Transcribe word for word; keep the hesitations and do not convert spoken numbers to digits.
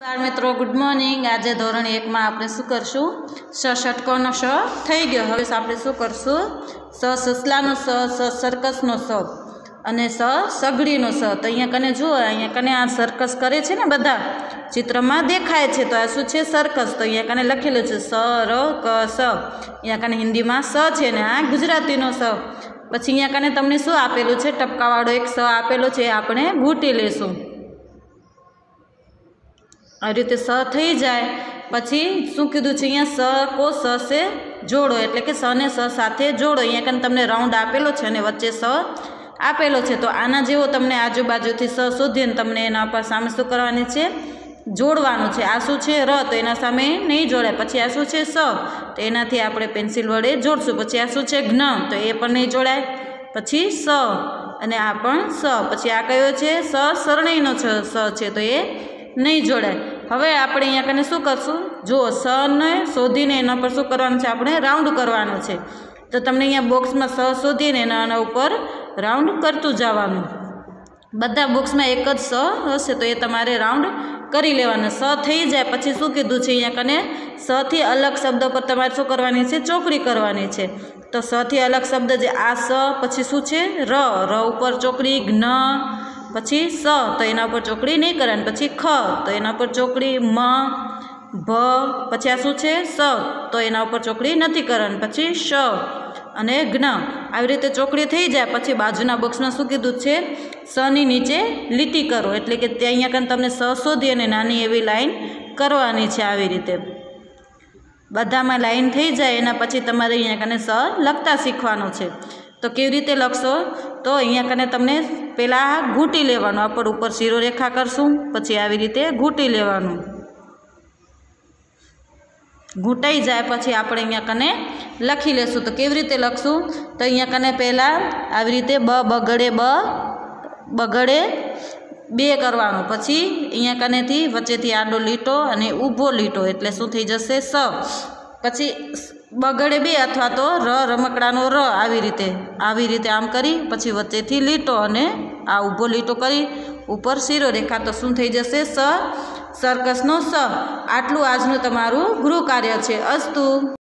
नमस्कार मित्रों, good morning. आज धोरण एक में आपणे शुं करशुं? स षटकोनो स थई गयो। हवे आपणे शुं करशुं? स ससलानो स, स सर्कसनो स अने स सगड़ीनो स। तो अहींया कने जुओ, अहींया कने आ सर्कस करे छे ने बधा चित्र में देखाय छे। तो आ शुं छे? सर्कस। तो अहींया कने लखेलुं छे स र क स। अहींया कने हिंदी में स छे ने आ गुजरातीनो स। पछी अहींया कने तमने शुं आपेलुं छे? टपकावाळो एक स आपेलो छे, आपणे घूंटी लेशुं। आ रीते स थई जाए पछी शुं कीधुं छे? अहींया स को स से जोड़ो, एटले के स ने स साथे जोड़ो। अहींया कने तमने राउंड आपेलो छे अने वच्चे स आपेलो छे। तो आना जेवो तमने आजुबाजुथी स शोधीने तमने एना पर सामे शुं करवानी छे? जोड़वानुं छे। आ शुं छे? र, तो एना सामे नहीं जोड़ाय। पछी आ शुं छे? स, तो एनाथी आपणे पेन्सिल वडे जोड़शुं। पछी आ शुं छे? घ्न, तो ए पण नहीं जोड़ाय। पछी स अने आ पण स। पछी आ कयो छे? स सरणाईनो छ स छे, तो ए नहीं जोड़ाय। हवे आपणे अहींया कने शुं करशुं? जो स ने शोधीने एना पर शुं करवानुं छे? आपणे राउंड करवानो छे। तो तमने अहींया बोक्स में स शोधीने एना उपर राउंड करतुं जवानुं। बधा बोक्स में एक ज स हशे, तो ए तमारे राउंड करी लेवाना। स थई जाए पछी शुं कीधुं छे? अहींया कने स थी अलग शब्द पर तमारे शुं करवानी छे? चोकड़ी करवानी छे। तो स थी अलग शब्द जे आ स, पछी शुं छे? र, र उपर चोकड़ी, घ्न, पछी स, तो एना पर चोकड़ी नहीं करवानी। पछी ख, तो एना पर चोकड़ी, म, भ, पछी आ शुं छे? स, तो एना पर चोकड़ी नहीं करवानी। पछी श अने घ्न। આવી રીતે ચોકડી થઈ જાય પછી બાજુના બોક્સમાં શું કીધું છે? સ ની નીચે લીટી કરો, એટલે કે ત્યાં અહીંયા કને તમને સ શોધી અને નાની એવી લાઈન કરવાની છે। આવી રીતે બધામાં લાઈન થઈ જાય એના પછી તમારે અહીંયા કને સ લખતા શીખવાનું છે। તો કેવી રીતે લખશો? તો અહીંયા કને તમને પહેલાં ઘૂંટી લેવાનું, આપણે ઉપર શીરો રેખા કરશું, પછી આવી રીતે ઘૂંટી લેવાનું। घूंटाई जाए पछी आपणे अहींया कने लखी लेशुं। तो केवी रीते लखशुं? तो अहींया कने पहेला आवी रीते ब बगड़े ब बगड़े बे करवानुं। पछी अहींया कनेथी वच्चेथी आडो लीटो अने ऊभो लीटो, एटले शुं थई जशे? स। पछी बगड़े बे अथवा तो र रमकड़ानो र, आवी रीते आवी रीते आम करी पछी वच्चेथी लीटो अने आ ऊभो लीटो करी ऊपर शीरो रेखा। तो शुं थई जशे? स सर्कसनो स। आटलू आजनुं तमारुं गृह कार्य छे। अस्तु।